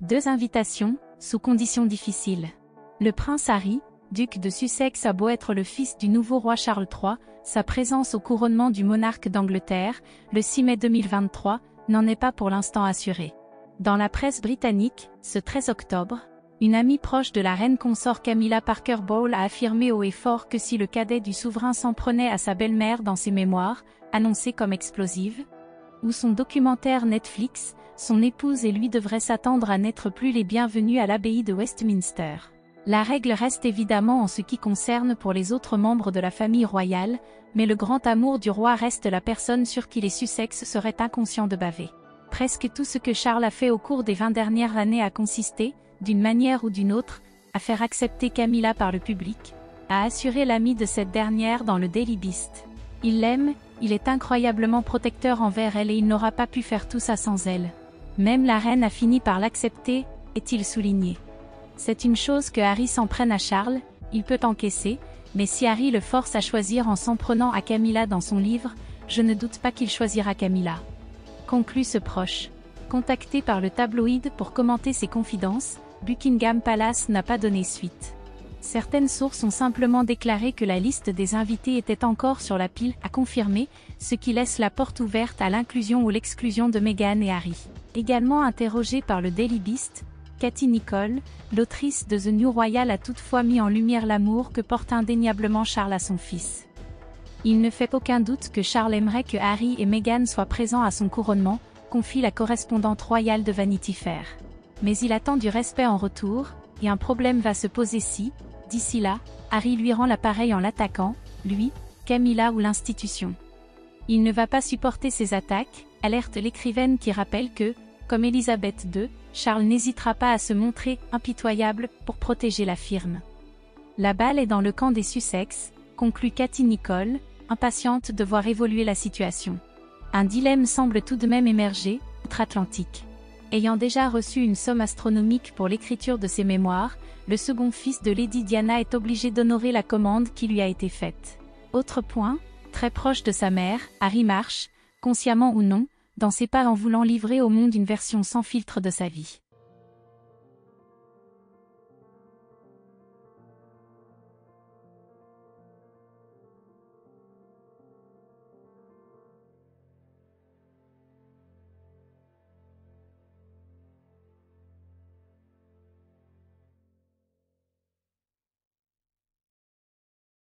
2 invitations, sous conditions difficiles. Le prince Harry, duc de Sussex a beau être le fils du nouveau roi Charles III, sa présence au couronnement du monarque d'Angleterre, le 6 mai 2023, n'en est pas pour l'instant assurée. Dans la presse britannique, ce 13 octobre, une amie proche de la reine consort Camilla Parker Bowles a affirmé haut et fort que si le cadet du souverain s'en prenait à sa belle-mère dans ses mémoires, annoncées comme explosives, ou son documentaire Netflix, son épouse et lui devraient s'attendre à n'être plus les bienvenus à l'abbaye de Westminster. La règle reste évidemment en ce qui concerne pour les autres membres de la famille royale, mais le grand amour du roi reste la personne sur qui les Sussex seraient inconscients de baver. Presque tout ce que Charles a fait au cours des 20 dernières années a consisté, d'une manière ou d'une autre, à faire accepter Camilla par le public, a assuré l'ami de cette dernière dans le Daily Beast. Il l'aime, il est incroyablement protecteur envers elle et il n'aura pas pu faire tout ça sans elle. Même la reine a fini par l'accepter, est-il souligné. C'est une chose que Harry s'en prenne à Charles, il peut encaisser, mais si Harry le force à choisir en s'en prenant à Camilla dans son livre, je ne doute pas qu'il choisira Camilla. Conclut ce proche. Contacté par le tabloïd pour commenter ses confidences, Buckingham Palace n'a pas donné suite. Certaines sources ont simplement déclaré que la liste des invités était encore sur la pile à confirmer, ce qui laisse la porte ouverte à l'inclusion ou l'exclusion de Meghan et Harry. Également interrogée par le Daily Beast, Katie Nicholl, l'autrice de The New Royal a toutefois mis en lumière l'amour que porte indéniablement Charles à son fils. Il ne fait aucun doute que Charles aimerait que Harry et Meghan soient présents à son couronnement, confie la correspondante royale de Vanity Fair. Mais il attend du respect en retour, et un problème va se poser si, d'ici là, Harry lui rend l'appareil en l'attaquant, lui, Camilla ou l'institution. Il ne va pas supporter ces attaques, alerte l'écrivaine qui rappelle que, comme Élisabeth II, Charles n'hésitera pas à se montrer impitoyable pour protéger la firme. La balle est dans le camp des Sussex, conclut Katie Nicholl, impatiente de voir évoluer la situation. Un dilemme semble tout de même émerger, outre-Atlantique. Ayant déjà reçu une somme astronomique pour l'écriture de ses mémoires, le second fils de Lady Diana est obligé d'honorer la commande qui lui a été faite. Autre point, très proche de sa mère, Harry marche, consciemment ou non, dans ses pas en voulant livrer au monde une version sans filtre de sa vie.